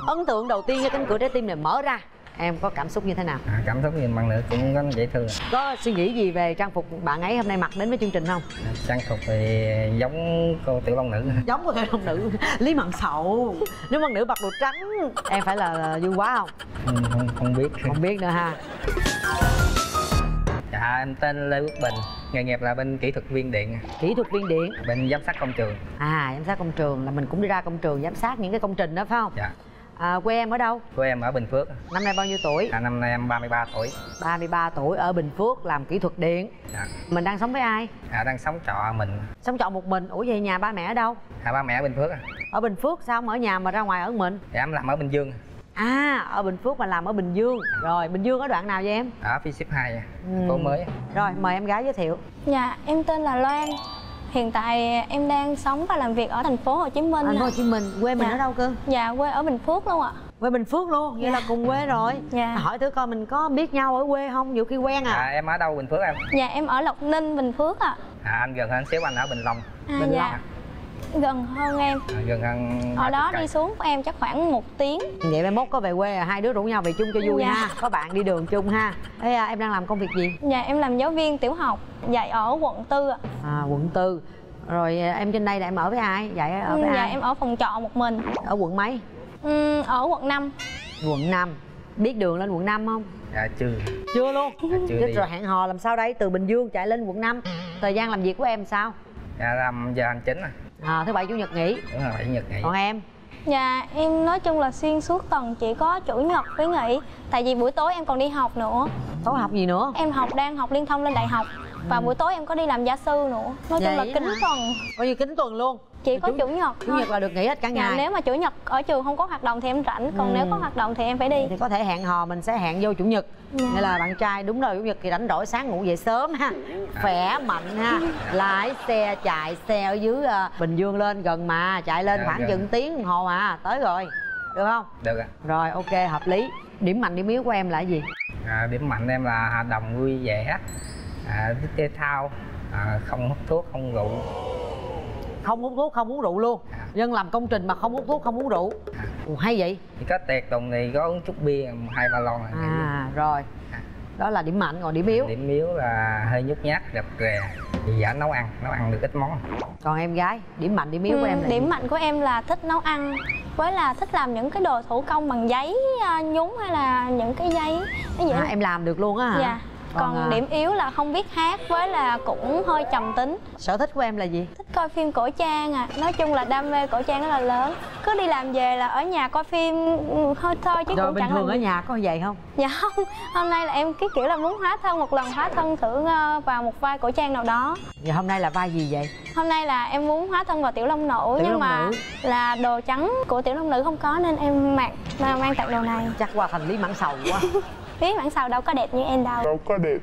Ấn tượng đầu tiên khi cánh cửa trái tim này mở ra, em có cảm xúc như thế nào? Cảm xúc nhìn bạn nữ cũng rất dễ thương. Có suy nghĩ gì về trang phục bạn ấy hôm nay mặc đến với chương trình không? Trang phục thì giống cô Tiểu Long Nữ. Giống cô Tiểu Long Nữ. Lý Mận Sậu. Nếu Mận Nữ mặc đồ trắng, em phải là Dương Quá không? Không biết. Không biết nữa ha. Dạ, em tên Lê Quốc Bình, nghề nghiệp là bên kỹ thuật viên điện. Kỹ thuật viên điện. Bên giám sát công trường. Giám sát công trường là mình cũng đi ra công trường giám sát những cái công trình đó phải không? Dạ. Quê em ở đâu? Quê em ở Bình Phước. Năm nay bao nhiêu tuổi? Năm nay em 33 tuổi. 33 tuổi ở Bình Phước làm kỹ thuật điện. Dạ. Mình đang sống với ai? Đang sống trọ mình. Sống trọ một mình. Ủa vậy nhà ba mẹ ở đâu? Ba mẹ ở Bình Phước. Ở Bình Phước sao không ở nhà mà ra ngoài ở mình? Dạ, em làm ở Bình Dương. Ở Bình Phước mà làm ở Bình Dương. Rồi Bình Dương ở đoạn nào vậy em? Ở phía ship 2, phố mới. Rồi mời em gái giới thiệu. Dạ, em tên là Loan. Hiện tại em đang sống và làm việc ở thành phố Hồ Chí Minh. Thành phố Hồ Chí Minh. Quê mình ở đâu cơ? Dạ, quê ở Bình Phước luôn ạ. Quê Bình Phước luôn, vậy là cùng quê rồi. Dạ. Hỏi thử coi mình có biết nhau ở quê không, nhiều khi quen à. Em ở đâu Bình Phước em? Dạ, em ở Lộc Ninh, Bình Phước ạ. Anh gần hơn xíu, anh ở Bình Long. Bình dạ. Long. Gần hơn em. Gần hơn. Ở đó đi xuống của em chắc khoảng 1 tiếng. Vậy mai mốt có về quê hai đứa rủ nhau về chung cho vui ha. Có bạn đi đường chung ha. Em đang làm công việc gì? Dạ, em làm giáo viên tiểu học, dạy ở quận 4 ạ. Quận 4. Rồi em trên đây là em ở với ai? Dạy ở với ai? Dạ, em ở phòng trọ một mình. Ở quận mấy? Ở quận 5. Quận 5. Biết đường lên quận 5 không? Dạ chưa. Chưa luôn? Chưa Chứ đi. rồi hẹn hò làm sao đây? Từ Bình Dương chạy lên quận 5. Thời gian làm việc của em sao? Dạ, làm giờ hành chính Thứ bảy chủ nhật nghỉ. Đúng rồi, 7 Nhật nghỉ. Còn em? Dạ, em nói chung là xuyên suốt tuần chỉ có chủ nhật với nghỉ. Tại vì buổi tối em còn đi học nữa. Tối học gì nữa? Em đang học liên thông lên đại học. Và buổi tối em có đi làm gia sư nữa. Nói chung là kín tuần. Coi như kín tuần luôn. Chỉ có chủ nhật Chủ thôi. nhật là được nghỉ hết cả ngày. Nếu mà chủ nhật ở trường không có hoạt động thì em rảnh. Còn nếu có hoạt động thì em phải đi. Thì có thể hẹn hò mình sẽ hẹn vô chủ nhật. Nghĩa là bạn trai đúng rồi, chủ nhật thì rảnh rỗi sáng ngủ dậy sớm ha. Khỏe mạnh ha. Lái xe chạy xe ở dưới Bình Dương lên gần mà. Chạy lên khoảng chừng tiếng đồng hồ à. Tới rồi. Được không? Được ạ. Rồi ok, hợp lý. Điểm mạnh điểm yếu của em là cái gì? Điểm mạnh em là hoạt động vui vẻ, thích thể thao, không hút thuốc, không rượu. Không hút thuốc, không uống rượu luôn. Dân làm công trình mà không hút thuốc, không uống rượu. Hay vậy. Thì có tiệc tùng thì có uống chút bia 2-3 lon là rồi. Đó là điểm mạnh, còn điểm yếu? Điểm yếu là hơi nhút nhát, rập rè, dạ nấu ăn được ít món. Còn em gái, điểm mạnh điểm yếu của em là điểm gì? mạnh của em là thích nấu ăn, với là thích làm những cái đồ thủ công bằng giấy nhúng hay là những cái giấy cái gì em làm được luôn á hả? Dạ. Còn điểm yếu là không biết hát, với là cũng hơi trầm tính. Sở thích của em là gì? Thích coi phim cổ trang Nói chung là đam mê cổ trang rất là lớn. Cứ đi làm về là ở nhà coi phim thôi chứ rồi cũng bình chẳng thường làm ở nhà có vậy không? Dạ không. Hôm nay là em cái kiểu là muốn hóa thân một lần, hóa thân thử vào một vai cổ trang nào đó. Vậy hôm nay là vai gì vậy? Hôm nay là em muốn hóa thân vào Tiểu Long Nữ, nhưng mà là đồ trắng của Tiểu Long Nữ không có nên em mang tặng đồ này. Chắc qua thành Lý Mãn Sầu quá. Lý Mãn Sầu đâu có đẹp như em đâu. Lý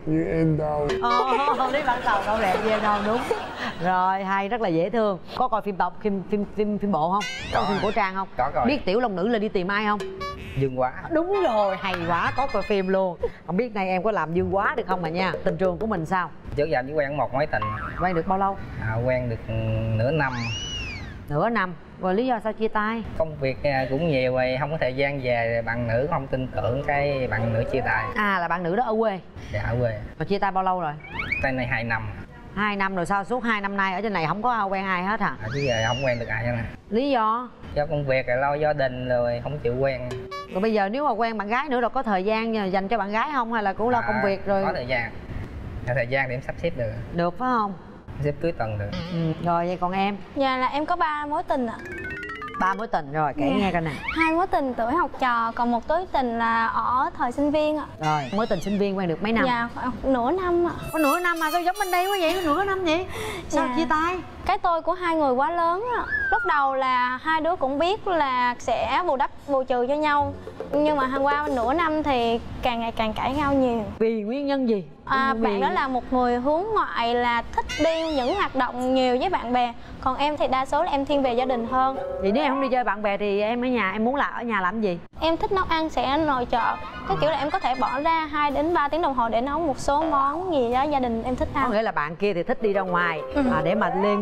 Mãn Sầu đâu đẹp như em đâu, đúng. Rồi hay, rất là dễ thương. Có coi phim phim bộ không? Có phim cổ trang không? Có coi. Biết Tiểu Long Nữ là đi tìm ai không? Dương Quá. Đúng rồi, hay quá, có coi phim luôn. Không biết nay em có làm Dương Quá được không mà nha. Tình trường của mình sao? Trước giờ chỉ quen một mối tình. Quen được bao lâu? Quen được nửa năm. Nửa năm. Rồi lý do sao chia tay? Công việc cũng nhiều rồi, không có thời gian về, bạn nữ không tin tưởng, cái bạn nữ chia tay. Là bạn nữ đó ở quê? Dạ ở quê. Rồi chia tay bao lâu rồi? Tay này 2 năm. 2 năm rồi sao? Suốt 2 năm nay ở trên này không có quen ai hết hả? Chứ giờ không quen được ai hết nè. Lý do? Do công việc rồi lo gia đình rồi không chịu quen. Rồi bây giờ nếu mà quen bạn gái nữa rồi có thời gian dành cho bạn gái không, hay là cũng lo công việc rồi? Có thời gian. Thời gian để em sắp xếp được. Được phải không? Xếp cưới tuần được. Rồi vậy còn em? Dạ là em có 3 mối tình ạ. 3 mối tình rồi, kể nghe coi nè. 2 mối tình tuổi học trò, còn một mối tình là ở thời sinh viên ạ. Rồi, mối tình sinh viên quen được mấy năm? Dạ, nửa năm ạ. Có nửa năm mà sao giống bên đây quá vậy? Có nửa năm vậy? Sao chia tay? Cái tôi của hai người quá lớn ạ. Lúc đầu là hai đứa cũng biết là sẽ bù đắp bù trừ cho nhau, nhưng mà qua nửa năm thì càng ngày càng cãi nhau nhiều. Vì nguyên nhân gì? Bạn đó là một người hướng ngoại, là thích đi những hoạt động nhiều với bạn bè. Còn em thì đa số là em thiên về gia đình hơn. Vậy nếu em không đi chơi bạn bè thì em ở nhà, em muốn là ở nhà làm gì? Em thích nấu ăn, sẽ nội trợ. Cái kiểu là em có thể bỏ ra 2 đến 3 tiếng đồng hồ để nấu một số món gì đó gia đình em thích ăn. Có nghĩa là bạn kia thì thích đi ra ngoài để mà lên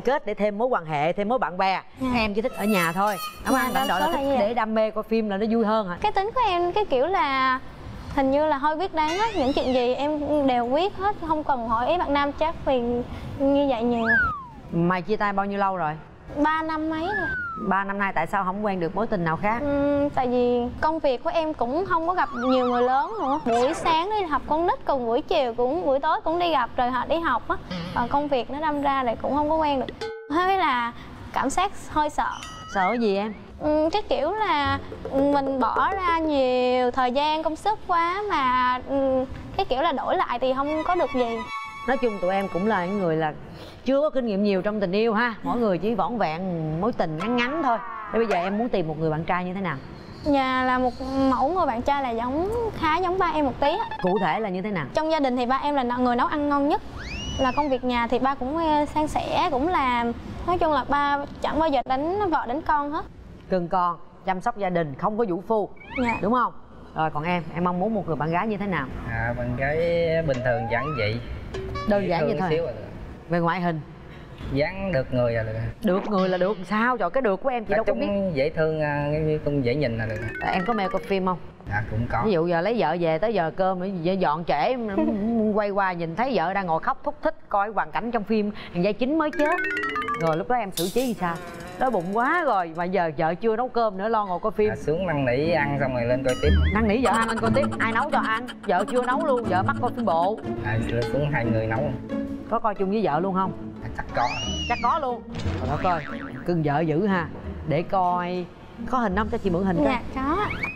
kết để thêm mối quan hệ, thêm mối bạn bè. Em chỉ thích ở nhà thôi, đúng không? Đâm đội là thích để đam mê coi phim là nó vui hơn hả? Cái tính của em cái kiểu là hình như là hơi quyết đoán hết, những chuyện gì em đều quyết hết, không cần hỏi ý bạn nam chắc vì như vậy nhiều. Mày chia tay bao nhiêu lâu rồi? 3 năm mấy rồi. 3 năm nay tại sao không quen được mối tình nào khác? Tại vì công việc của em cũng không có gặp nhiều người lớn nữa. Buổi sáng đi học con nít, cùng buổi chiều cũng buổi tối cũng đi gặp, rồi họ đi học á. Công việc nó đâm ra lại cũng không có quen được. Thế là cảm giác hơi sợ. Sợ gì em? Cái kiểu là mình bỏ ra nhiều thời gian công sức quá mà cái kiểu là đổi lại thì không có được gì. Nói chung tụi em cũng là những người là chưa có kinh nghiệm nhiều trong tình yêu ha. Mỗi người chỉ vỏn vẹn mối tình ngắn ngắn thôi. Thế bây giờ em muốn tìm một người bạn trai như thế nào? Nhà là một mẫu người bạn trai là khá giống ba em một tí á. Cụ thể là như thế nào? Trong gia đình thì ba em là người nấu ăn ngon nhất. Là công việc nhà thì ba cũng san sẻ, cũng làm. Nói chung là ba chẳng bao giờ đánh vợ đánh con hết. Cưng con, chăm sóc gia đình, không có vũ phu. Dạ. Đúng không? Rồi còn em mong muốn một người bạn gái như thế nào? Bạn gái bình thường giản dị, đơn giản vậy thôi. Xíu rồi. Về ngoại hình dáng được người là được. Được người là được sao? Trời, cái được của em chị đâu có biết. Dễ thương, cũng dễ nhìn là được. Em có mê coi phim không? Cũng có. Ví dụ giờ lấy vợ về tới giờ cơm dọn trễ quay qua nhìn thấy vợ đang ngồi khóc thúc thích coi hoàn cảnh trong phim thằng Giai Chính mới chết, rồi lúc đó em xử trí như sao? Đói bụng quá rồi mà giờ vợ chưa nấu cơm nữa, lo ngồi coi phim. Xuống năn nỉ ăn xong rồi lên coi tiếp. Năn nỉ vợ ăn lên coi tiếp? Ai nấu cho anh? Vợ chưa nấu luôn, vợ bắt coi phim bộ. Xuống 2 người nấu. Có coi chung với vợ luôn không? Chắc có. Chắc có luôn. Rồi đó coi cưng vợ dữ ha. Để coi có hình không, cho chị mượn hình coi. Dạ có.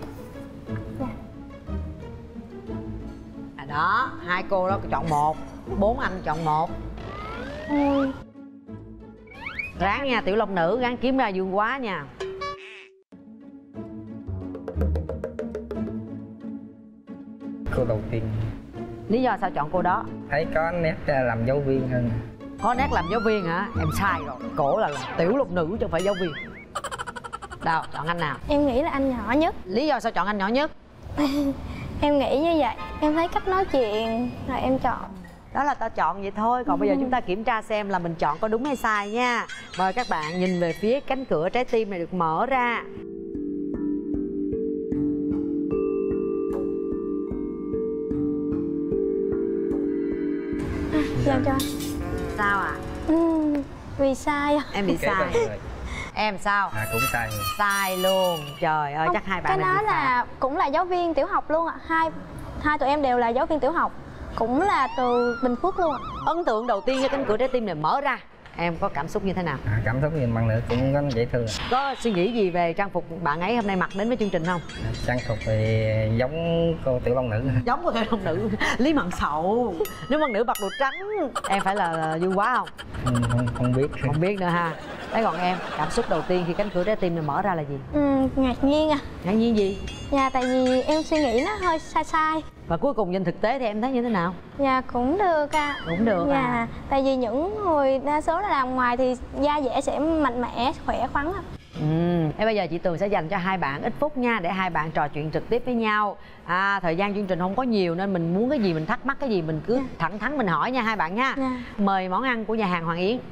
Đó, hai cô đó chọn một, 4 anh chọn một. Ráng nha, tiểu long nữ, ráng kiếm ra Dương Quá nha. Cô đầu tiên. Lý do sao chọn cô đó? Thấy có nét làm giáo viên hơn. Có nét làm giáo viên hả? Em sai rồi, cổ là tiểu long nữ chứ không phải giáo viên. Đâu, chọn anh nào? Em nghĩ là anh nhỏ nhất. Lý do sao chọn anh nhỏ nhất? Em nghĩ như vậy, em thấy cách nói chuyện rồi em chọn. Đó là tao chọn vậy thôi, còn bây giờ chúng ta kiểm tra xem là mình chọn có đúng hay sai nha. Mời các bạn nhìn về phía cánh cửa trái tim này được mở ra. Dạ cho anh. Sao ạ? Vì sai. Em bị sai. Em sao? Cũng sai. Sai luôn. Trời ơi, chắc hai bạn cái đó là cũng là giáo viên tiểu học luôn ạ. Hai tụi em đều là giáo viên tiểu học, cũng là từ Bình Phước luôn ạ. Ấn tượng đầu tiên khi cánh cửa trái tim này mở ra, em có cảm xúc như thế nào? Cảm xúc nhìn bạn nữ cũng rất dễ thương. Có suy nghĩ gì về trang phục bạn ấy hôm nay mặc đến với chương trình không? Trang phục thì giống cô tiểu long nữ. Giống cô tiểu long nữ. Lý Mận Sậu. Nếu Mận nữ mặc đồ trắng. Em phải là Dương Quá không? Không biết. Không biết nữa ha. Thế còn em, cảm xúc đầu tiên khi cánh cửa trái tim này mở ra là gì? Ngạc nhiên à. Ngạc nhiên gì? Dạ tại vì em suy nghĩ nó hơi sai. Và cuối cùng nhìn thực tế thì em thấy như thế nào? Dạ cũng được ạ. Cũng được dạ. à. Tại vì những người đa số là làm ngoài thì da dẻ sẽ mạnh mẽ, khỏe khoắn ạ. Thế bây giờ chị Tường sẽ dành cho hai bạn ít phút nha, để hai bạn trò chuyện trực tiếp với nhau. Thời gian chương trình không có nhiều nên mình muốn cái gì, mình thắc mắc cái gì mình cứ thẳng thắn mình hỏi nha hai bạn nha. Mời món ăn của nhà hàng Hoàng Yến.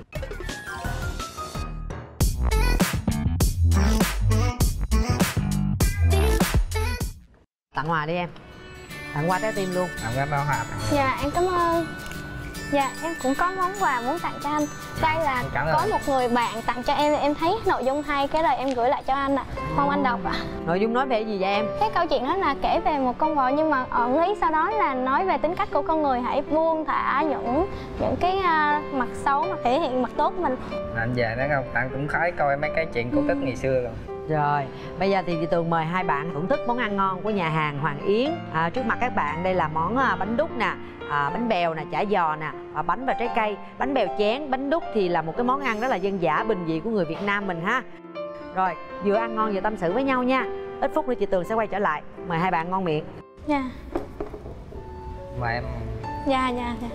Tặng quà đi em. Tặng quà trái tim luôn. Tặng cái bao hoa. Dạ em cảm ơn. Dạ em cũng có món quà muốn tặng cho anh. Đây là có một người bạn tặng cho em thấy nội dung hay, cái lời em gửi lại cho anh ạ. Mong anh đọc ạ. Nội dung nói về gì vậy em? Cái câu chuyện đó là kể về một con bò, nhưng mà ẩn ý sau đó là nói về tính cách của con người, hãy buông thả những cái mặt xấu mà thể hiện mặt tốt của mình. Anh về đó không? Tặng cũng khói coi mấy cái chuyện cổ tích ngày xưa rồi. Rồi, bây giờ thì chị Tường mời hai bạn thưởng thức món ăn ngon của nhà hàng Hoàng Yến. Trước mặt các bạn đây là món bánh đúc nè, bánh bèo nè, chả giò nè, bánh và trái cây. Bánh bèo chén, bánh đúc thì là một cái món ăn rất là dân dã bình dị của người Việt Nam mình ha. Rồi, vừa ăn ngon vừa tâm sự với nhau nha. Ít phút nữa chị Tường sẽ quay trở lại. Mời hai bạn ngon miệng. Dạ. Mời em. Dạ.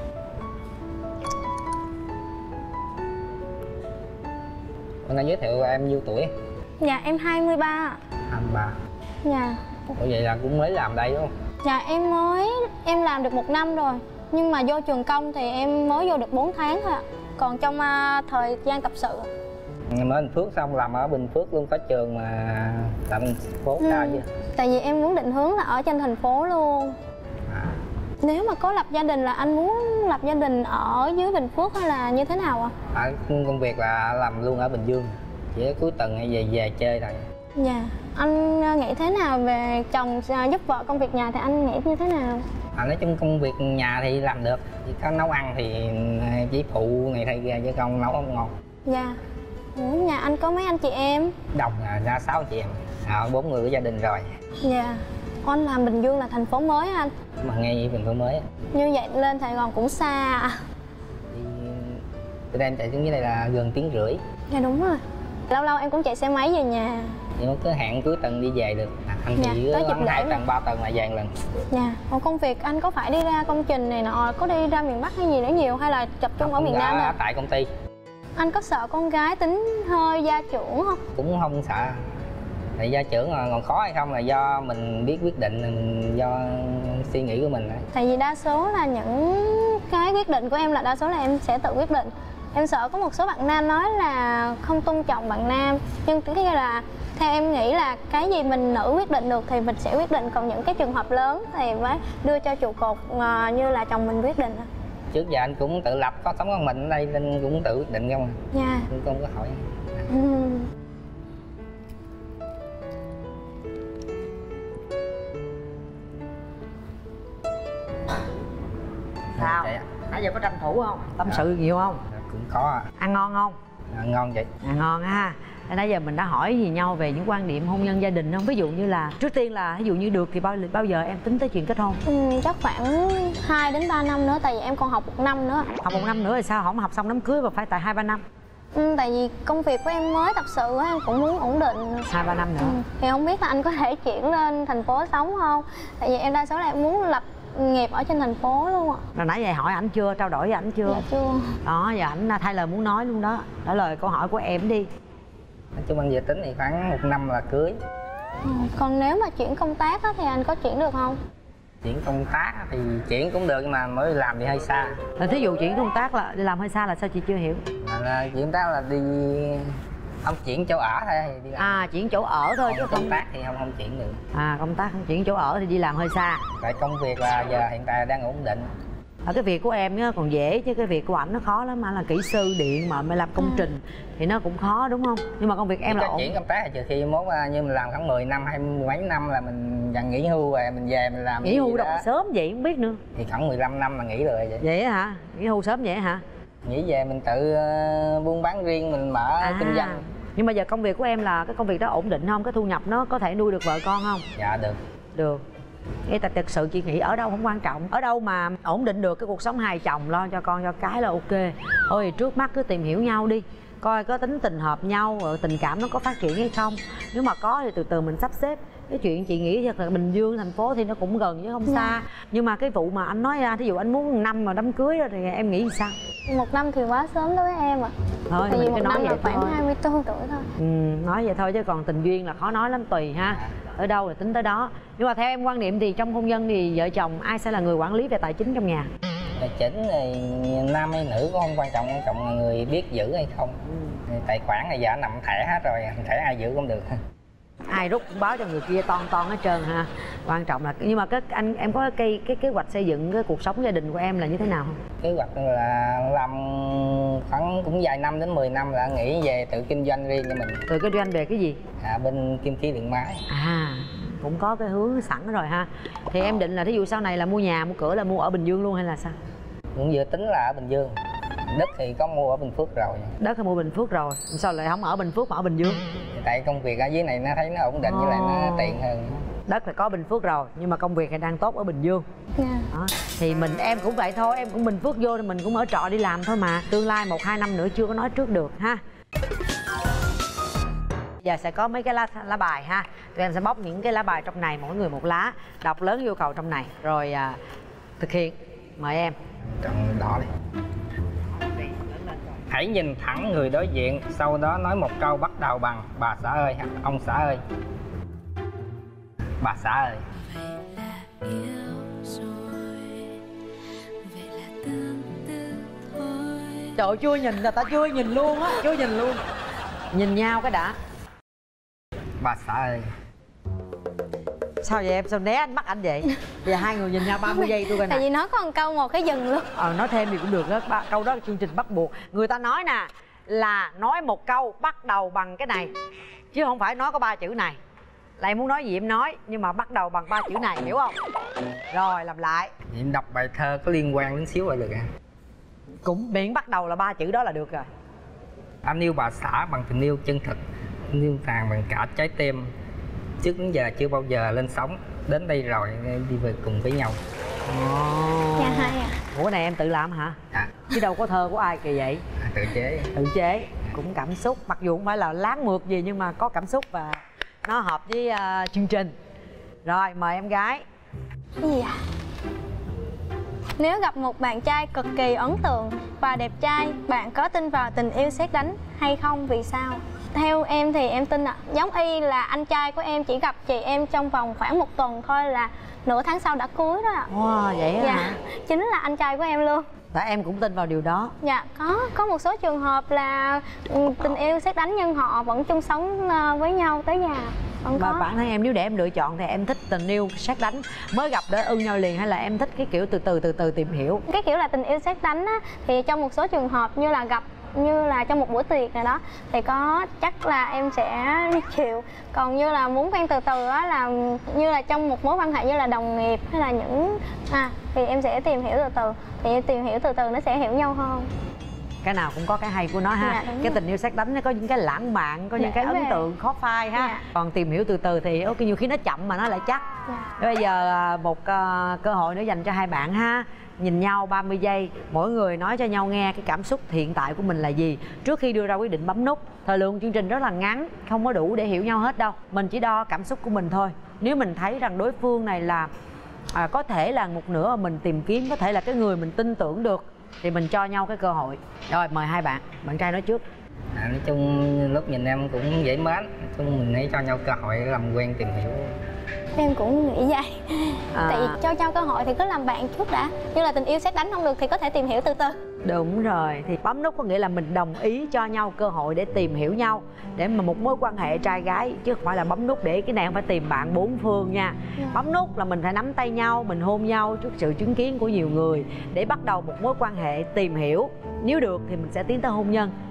Anh giới thiệu em nhiêu tuổi? Dạ em 23 ạ. 23. Dạ. Ủa vậy là cũng mới làm đây đúng không? Dạ em làm được 1 năm rồi. Nhưng mà vô trường công thì em mới vô được 4 tháng thôi ạ. Còn trong thời gian tập sự? Mới Bình Phước xong làm ở Bình Phước luôn, có trường mà làm thành phố sao chứ. Tại vì em muốn định hướng là ở trên thành phố luôn. Nếu mà có lập gia đình là anh muốn lập gia đình ở dưới Bình Phước hay là như thế nào ạ? Công việc là làm luôn ở Bình Dương, chỉ cuối tuần hay về chơi thôi. Dạ. Anh nghĩ thế nào về chồng giúp vợ công việc nhà thì anh nghĩ như thế nào? Nói chung công việc nhà thì làm được, chỉ có nấu ăn thì chỉ phụ này thay ra chứ không nấu không ngon. Dạ. Ủa, nhà anh có mấy anh chị em? Đồng ra 6 chị em, 4 người của gia đình rồi. Dạ. Anh làm Bình Dương là thành phố mới anh? Mà ngay Bình Phước mới. Như vậy lên Sài Gòn cũng xa. Thì từ đây em chạy xuống dưới đây là gần tiếng rưỡi. Dạ đúng rồi. Lâu lâu em cũng chạy xe máy về nhà. Nhưng mà cứ hẹn cuối tuần đi về được. Anh Dạ, chỉ tới dịp lễ 2 mà. tuần 3 tuần là về một lần. Dạ. Còn công việc anh có phải đi ra công trình này nọ, có đi ra miền Bắc hay gì nữa nhiều hay là tập trung ở miền Nam nè? Tại công ty. Anh có sợ con gái tính hơi gia trưởng không? Cũng không sợ. Tại gia trưởng còn khó hay không là do mình biết quyết định, mình do suy nghĩ của mình đấy. Tại vì đa số là những cái quyết định của em là đa số là em sẽ tự quyết định. Em sợ có một số bạn nam nói là không tôn trọng bạn nam. Nhưng cái là theo em nghĩ là cái gì mình nữ quyết định được thì mình sẽ quyết định. Còn những cái trường hợp lớn thì mới đưa cho trụ cột như là chồng mình quyết định. Trước giờ anh cũng tự lập, có sống con mình ở đây nên cũng tự quyết định không à. Dạ. Cũng không có hỏi. Sao? Vậy ạ. Nãy giờ có tranh thủ không? Tâm sự nhiều không? Cũng có. Ăn ngon không? Ngon vậy. Ngon ha. Nãy giờ mình đã hỏi gì nhau về những quan niệm hôn nhân gia đình không? Ví dụ như là trước tiên là ví dụ như được thì bao giờ em tính tới chuyện kết hôn? Chắc khoảng 2 đến 3 năm nữa, tại vì em còn học 1 năm nữa. Học 1 năm nữa thì sao? Không học xong đám cưới mà phải tại 2-3 năm? Tại vì công việc của em mới tập sự á, em cũng muốn ổn định. 2-3 năm nữa. Thì không biết là anh có thể chuyển lên thành phố sống không? Tại vì em đa số là em muốn lập nghiệp ở trên thành phố luôn ạ. Rồi nãy giờ hỏi ảnh chưa? Trao đổi với ảnh chưa? Dạ chưa. Đó, giờ ảnh thay lời muốn nói luôn đó. Trả lời câu hỏi của em đi. Nói chung anh dự tính thì khoảng 1 năm là cưới. Còn nếu mà chuyển công tác á, thì anh có chuyển được không? Chuyển công tác thì chuyển cũng được nhưng mà mới làm thì hơi xa. Là thí dụ chuyển công tác là đi làm hơi xa là sao chị chưa hiểu? Là chuyển công tác là đi không chuyển chỗ ở thôi đi làm. Chuyển chỗ ở thôi chứ công không. tác thì không chuyển được. Công tác không chuyển chỗ ở thì đi làm hơi xa. Tại công việc là giờ hiện tại đang ổn định. Cái việc của em á còn dễ chứ cái việc của ảnh nó khó lắm. Anh là kỹ sư điện mà làm công trình thì nó cũng khó đúng không? Nhưng mà công việc em chỉ là có ổn. chuyển công tác là trừ khi mốt như mình làm khoảng 10 năm hay mấy năm là mình dần nghỉ hưu rồi mình về mình làm Nghỉ hưu đâu sớm vậy không biết nữa. Thì khoảng 15 năm là nghỉ rồi vậy. Vậy á hả? Nghỉ hưu sớm vậy hả? Nghỉ về mình tự buôn bán riêng, mình mở kinh doanh. Nhưng mà giờ công việc của em là cái công việc đó ổn định không? Cái thu nhập nó có thể nuôi được vợ con không? Dạ được. Được. Nghe ta thực sự chị nghĩ ở đâu không quan trọng. Ở đâu mà ổn định được cái cuộc sống hai chồng, lo cho con cho cái là ok. Thôi trước mắt cứ tìm hiểu nhau đi, coi có tính tình hợp nhau, rồi tình cảm nó có phát triển hay không. Nếu mà có thì từ từ mình sắp xếp. Cái chuyện chị nghĩ thật là Bình Dương thành phố thì nó cũng gần chứ không xa. Nhưng mà cái vụ mà anh nói ra, thí dụ anh muốn 1 năm mà đám cưới đó thì em nghĩ sao? 1 năm thì quá sớm đối với em ạ. Thôi Tại vì mình 1 cứ nói năm vậy là khoảng thôi. 24 tuổi thôi. Nói vậy thôi chứ còn tình duyên là khó nói lắm, tùy ha. Ở đâu là tính tới đó. Nhưng mà theo em quan niệm thì trong hôn nhân thì vợ chồng ai sẽ là người quản lý về tài chính trong nhà? Tài chính thì nam hay nữ cũng không quan trọng là người biết giữ hay không. Tài khoản này giờ nằm thẻ hết rồi, thẻ ai giữ cũng được. Ai rút cũng báo cho người kia ton hết trơn ha. Quan trọng là nhưng mà em có cái kế hoạch xây dựng cái cuộc sống gia đình của em là như thế nào không? Kế hoạch là làm khoảng cũng vài năm đến 10 năm là nghĩ về tự kinh doanh riêng cho mình. Tự kinh doanh về cái gì? Bên kim khí điện máy. Cũng có cái hướng sẵn rồi ha. Thì em định là thí dụ sau này là mua nhà mua cửa là mua ở Bình Dương luôn hay là sao? Cũng vừa tính là ở Bình Dương. Đất thì có mua ở Bình Phước rồi. Đất thì mua Bình Phước rồi, sao lại không ở Bình Phước mà ở Bình Dương? Tại công việc ở dưới này nó thấy nó ổn định với lại nó tiện hơn. Đất thì có Bình Phước rồi nhưng mà công việc thì đang tốt ở Bình Dương. Đó. Thì em cũng vậy thôi, em cũng Bình Phước vô thì mình cũng ở trọ đi làm thôi mà. Tương lai 1-2 năm nữa chưa có nói trước được ha. Giờ sẽ có mấy cái lá bài ha. Tụi em sẽ bóc những cái lá bài trong này, mỗi người một lá, đọc lớn yêu cầu trong này rồi thực hiện. Mời em. Chọn đỏ đi. Hãy nhìn thẳng người đối diện, sau đó nói một câu bắt đầu bằng bà xã ơi hoặc ông xã ơi. Bà xã ơi. Trời, chưa nhìn là ta chưa nhìn luôn á, chưa nhìn luôn. Nhìn nhau cái đã. Bà xã ơi. Sao vậy em, sao né anh bắt anh vậy? Bây giờ hai người nhìn nhau 30 giây tôi coi nè. Tại vì nói có một câu một cái dừng luôn. Nói thêm thì cũng được đó, câu đó là chương trình bắt buộc. Người ta nói nè là nói một câu bắt đầu bằng cái này, chứ không phải nói có 3 chữ này. Là em muốn nói gì em nói, nhưng mà bắt đầu bằng 3 chữ này, hiểu không? Rồi làm lại. Em đọc bài thơ có liên quan đến xíu là được à? Cũng miễn bắt đầu là 3 chữ đó là được rồi. Anh yêu bà xã bằng tình yêu chân thực, yêu nàng bằng cả trái tim. Trước đến giờ chưa bao giờ lên sóng, đến đây rồi đi về cùng với nhau. Dạ hay à. Ủa cái này em tự làm hả? Dạ. Chứ đâu có thơ của ai kỳ vậy? Tự chế. Tự chế, cũng cảm xúc. Mặc dù không phải là láng mượt gì nhưng mà có cảm xúc và nó hợp với chương trình. Rồi mời em gái. Cái gì à? Nếu gặp một bạn trai cực kỳ ấn tượng và đẹp trai, bạn có tin vào tình yêu sét đánh hay không? Vì sao? Theo em thì em tin giống y là anh trai của em chỉ gặp chị em trong vòng khoảng 1 tuần thôi là nửa tháng sau đã cưới đó ạ. Wow, vậy hả? Dạ, chính là anh trai của em luôn. Tại em cũng tin vào điều đó. Dạ, có một số trường hợp là tình yêu sét đánh nhưng họ vẫn chung sống với nhau tới già. Và bản thân em nếu để em lựa chọn thì em thích tình yêu sét đánh mới gặp để ưng nhau liền, hay là em thích cái kiểu từ từ tìm hiểu? Cái kiểu là tình yêu sét đánh á, thì trong một số trường hợp như là gặp như là trong một buổi tiệc này đó thì có chắc là em sẽ chịu. Còn như là muốn quen từ từ á, là như là trong một mối quan hệ như là đồng nghiệp hay là những thì em sẽ tìm hiểu từ từ. Thì tìm hiểu từ từ nó sẽ hiểu nhau hơn. Cái nào cũng có cái hay của nó ha. Dạ, cái tình yêu sét đánh nó có những cái lãng mạn, có những cái ấn tượng khó phai ha. Dạ. Còn tìm hiểu từ từ thì ok, nhiều khi nó chậm mà nó lại chắc. Dạ. Bây giờ một cơ hội nữa dành cho hai bạn ha. Nhìn nhau 30 giây, mỗi người nói cho nhau nghe cái cảm xúc hiện tại của mình là gì trước khi đưa ra quyết định bấm nút. Thời lượng chương trình rất là ngắn, không có đủ để hiểu nhau hết đâu. Mình chỉ đo cảm xúc của mình thôi. Nếu mình thấy rằng đối phương này là có thể là một nửa mà mình tìm kiếm, có thể là cái người mình tin tưởng được, thì mình cho nhau cái cơ hội. Rồi mời hai bạn, bạn trai nói trước. Nói chung lúc nhìn em cũng dễ mến, nói chung mình hãy cho nhau cơ hội làm quen tìm hiểu. Em cũng nghĩ vậy. Tại vì cho nhau cơ hội thì cứ làm bạn trước đã. Như là tình yêu sét đánh không được thì có thể tìm hiểu từ từ. Đúng rồi, thì bấm nút có nghĩa là mình đồng ý cho nhau cơ hội để tìm hiểu nhau, để mà một mối quan hệ trai gái, chứ không phải là bấm nút để cái này không phải tìm bạn 4 phương nha. Bấm nút là mình phải nắm tay nhau, mình hôn nhau trước sự chứng kiến của nhiều người để bắt đầu một mối quan hệ tìm hiểu. Nếu được thì mình sẽ tiến tới hôn nhân.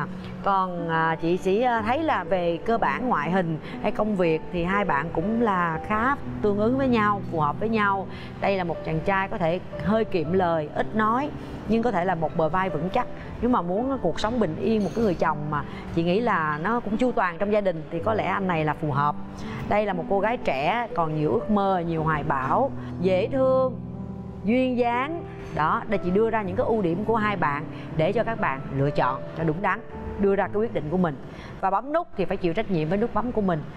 Còn chị chỉ thấy là về cơ bản ngoại hình hay công việc thì hai bạn cũng là khá tương ứng với nhau, phù hợp với nhau. Đây là một chàng trai có thể hơi kiệm lời, ít nói, nhưng có thể là một bờ vai vững chắc. Nếu mà muốn cuộc sống bình yên, một cái người chồng mà chị nghĩ là nó cũng chu toàn trong gia đình thì có lẽ anh này là phù hợp. Đây là một cô gái trẻ còn nhiều ước mơ, nhiều hoài bão, dễ thương, duyên dáng. Đó, để chị đưa ra những cái ưu điểm của hai bạn để cho các bạn lựa chọn cho đúng đắn, đưa ra cái quyết định của mình. Và bấm nút thì phải chịu trách nhiệm với nút bấm của mình.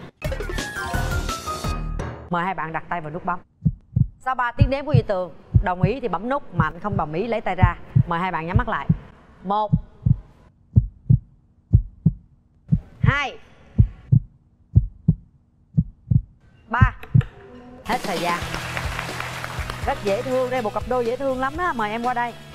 Mời hai bạn đặt tay vào nút bấm. Sau 3 tiếng đếm của Duy Tường, đồng ý thì bấm nút, mà anh không đồng ý lấy tay ra. Mời hai bạn nhắm mắt lại. 1 2 3. Hết thời gian. Rất dễ thương, đây một cặp đôi dễ thương lắm đó. Mời em qua đây.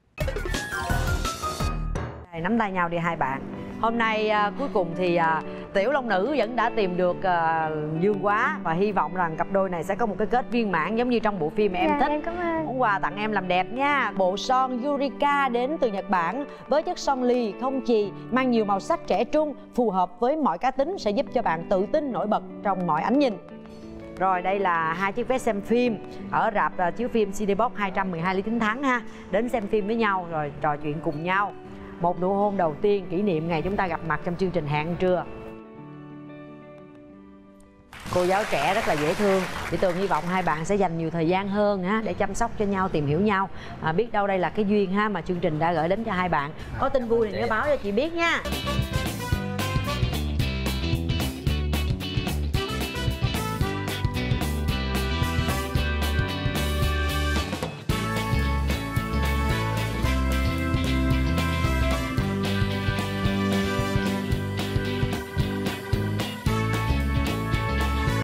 Nắm tay nhau đi hai bạn. Hôm nay cuối cùng thì Tiểu Long Nữ vẫn đã tìm được Dương Quá. Và hy vọng rằng cặp đôi này sẽ có một cái kết viên mãn giống như trong bộ phim mà em thích. Em cảm ơn. Món quà tặng em làm đẹp nha. Bộ son Yurika đến từ Nhật Bản với chất son lì không chì, mang nhiều màu sắc trẻ trung, phù hợp với mọi cá tính, sẽ giúp cho bạn tự tin nổi bật trong mọi ánh nhìn. Rồi đây là 2 chiếc vé xem phim ở rạp chiếu phim CD Box 212 Lý Chính Thắng ha. Đến xem phim với nhau rồi trò chuyện cùng nhau. Một nụ hôn đầu tiên kỷ niệm ngày chúng ta gặp mặt trong chương trình Hẹn Trưa. Cô giáo trẻ rất là dễ thương. Chị Tường hy vọng hai bạn sẽ dành nhiều thời gian hơn ha, để chăm sóc cho nhau, tìm hiểu nhau. Biết đâu đây là cái duyên ha mà chương trình đã gửi đến cho hai bạn. Có tin vui thì nhớ báo cho chị biết nha.